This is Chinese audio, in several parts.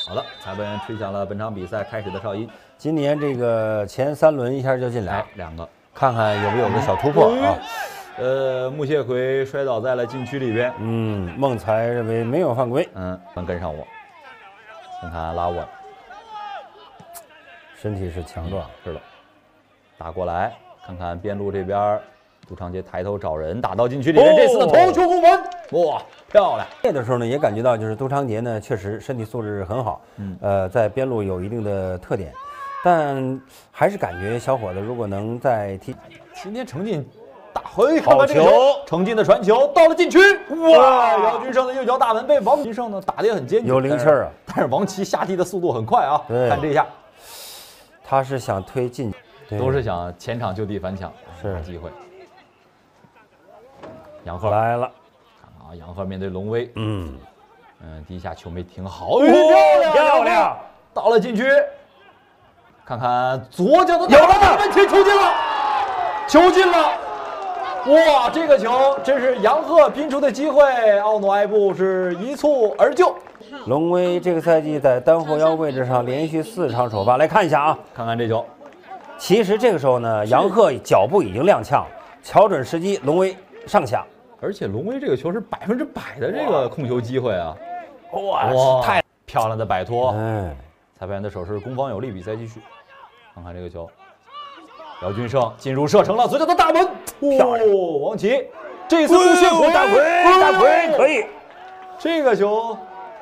好的，裁判员吹响了本场比赛开始的哨音。 今年这个前3轮一下就进来 2个， 看看有没有个小突破啊。 穆谢奎摔倒在了禁区里边。 孟才认为没有犯规。 能跟上我。看看拉沃， 身体是强壮。 是的，打过来，看看边路这边。杜长杰抬头找人，打到禁区里面，这次的头球攻门，哇，漂亮！ 练的时候呢，也感觉到就是杜长杰呢，确实身体素质很好，在边路有一定的特点，但还是感觉小伙子如果能再踢， 今天程进打回，看看这个球，程进的传球到了禁区，哇！姚军胜的右脚大门被王军胜呢打得也很坚决， 有灵气儿啊， 但是王琦下踢的速度很快啊，看这一下， 他是想推进， 都是想前场就地反抢，是机会。杨鹤来了， 看看啊，杨鹤面对龙威，第一下球没停好， 漂亮， 到了禁区，看看左脚的有了，问题球进了，球进了，哇，这个球真是杨鹤拼出的机会，奥诺埃布是一蹴而就。 龙威这个赛季在单后腰位置上连续4场首发，来看一下啊， 看看这球， 其实这个时候呢，杨鹤脚步已经踉跄，瞧准时机，龙威上抢。 而且龙威这个球是100%的这个控球机会啊！ 哇，太漂亮的摆脱！裁判员的手势攻方有力，比赛继续。看看这个球，姚军胜进入射程了，左脚的大门，漂亮！王琦，这次穆谢奎大奎可以。 这个球，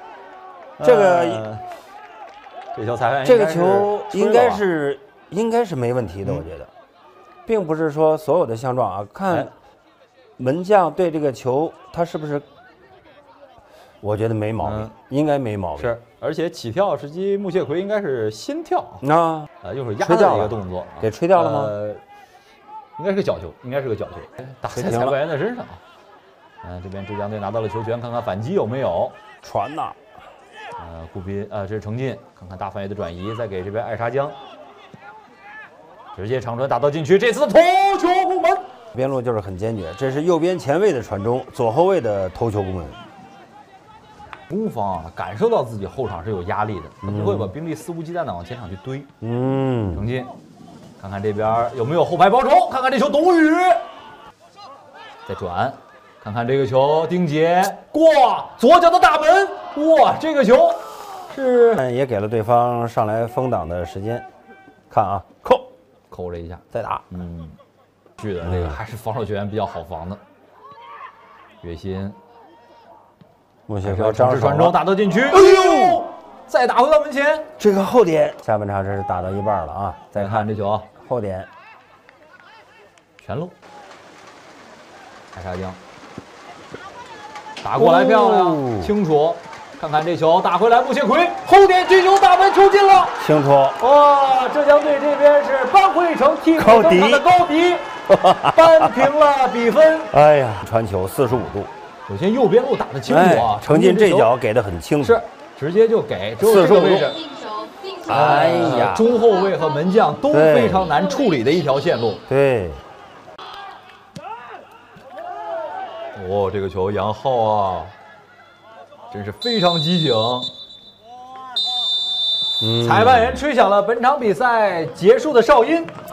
这球裁判这个球应该是没问题的，我觉得，并不是说所有的相撞啊，看。门将对这个球，他是不是？我觉得没毛病，应该没毛病。 是，而且起跳时机，穆谢奎应该是心跳又是压的一个动作， 给吹掉了吗？ 应该是个角球，打在裁判员的身上啊。这边浙江队拿到了球权，看看反击有没有传呐。 顾斌这是程进，看看大范围的转移，再给这边艾沙江，直接长传打到禁区，这次的头球攻门。 边路就是很坚决，这是右边前卫的传中，左后卫的头球攻门。 攻方感受到自己后场是有压力的，他不会把兵力肆无忌惮的往前场去堆。程进，看看这边有没有后排包抄，看看这球董宇，再转，看看这个球丁杰过左脚的大门，哇，这个球是也给了对方上来封挡的时间。看啊， 扣了一下， 再打， 是的，这个还是防守球员比较好防的。岳鑫， 穆谢奎张传中打到禁区，再打回到门前。 这个后点下半场这是打到一半了啊！ 再看这球， 后点全漏。艾沙江打过来漂亮，清楚。看看这球打回来，穆谢奎后点进球，大门球进了， 清楚。 哇，浙江队这边是扳回一城，替补登场的高迪扳平了比分。 哎呀，传球45度。 首先右边路打得清楚啊， 程进这脚给的很清楚， 是直接就给45度位置。 哎呀， 中后卫和门将都非常难处理的一条线路。 对。 这个球杨浩啊，真是非常机警。裁判员吹响了本场比赛结束的哨音。